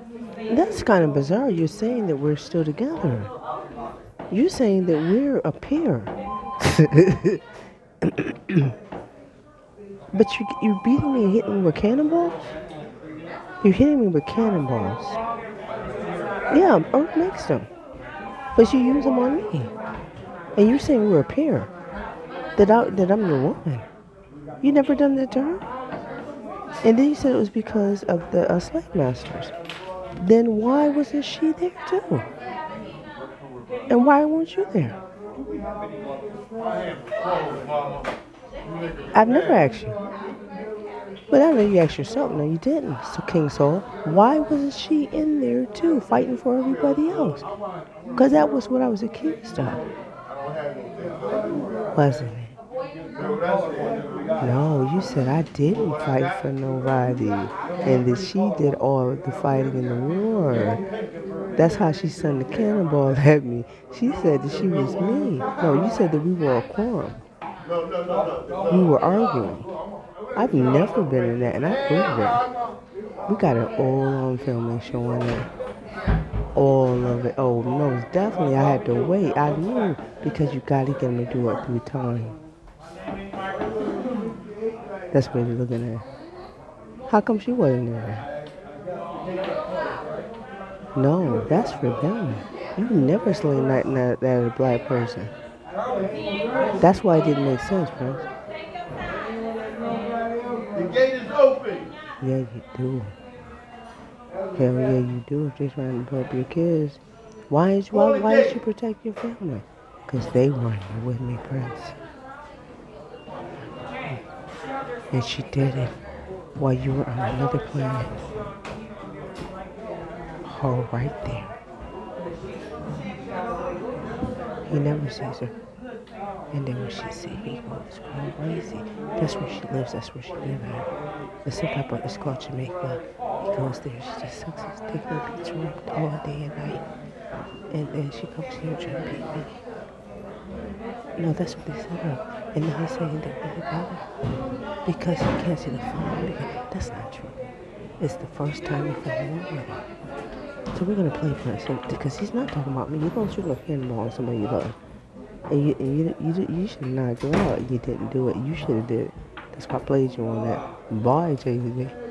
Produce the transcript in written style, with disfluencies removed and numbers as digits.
That's kind of bizarre. You're saying that we're still together. You're saying that we're a pair. But you're beating me and hitting me with cannonballs? You're hitting me with cannonballs. Yeah, Earth makes them. But you use them on me. And you're saying we're a pair. That I'm your woman. You never done that to her? And then you said it was because of the slave masters. Then why wasn't she there too? And why weren't you there? I've never asked you. But I know you asked yourself. No, you didn't. So King Saul, why wasn't she in there too, fighting for everybody else? Because that was what I was accused of. Wasn't it? No, you said I didn't fight for nobody. And that she did all the fighting in the war. That's how she sent the cannonball at me. She said that she was me. No, you said that we were a quorum. We were arguing. I've never been in that, and I proved it. We got it all on film and showing it. All of it. Oh, no, definitely. I had to wait. I knew because you got to get them to do it through time. That's what you're looking at. How come she wasn't there? No, that's for them. You never slay nothing at a black person. That's why it didn't make sense, Prince. The gate is open. Yeah, you do. Hell yeah, you do. If they're trying to help your kids, why did you protect your family? Because they weren't with me, Prince. And she did it while you were on another planet. Her right there. He never sees her. And then when she sees he goes crazy. That's where she lives. That's where she lives at. It's called Jamaica. He goes there. She just sucks his dick and beats her up all day and night. And then she comes here trying to beat me. No, that's what they set up. And now he's saying that we're together because he can't see the phone. That's not true. It's the first time he fell in love with her. So we're gonna play Prince because he's not talking about me. You don't shoot no cannonball on somebody you love. And you should not go out. You didn't do it. You should have did it. That's why I played you on that. Boy, JJ.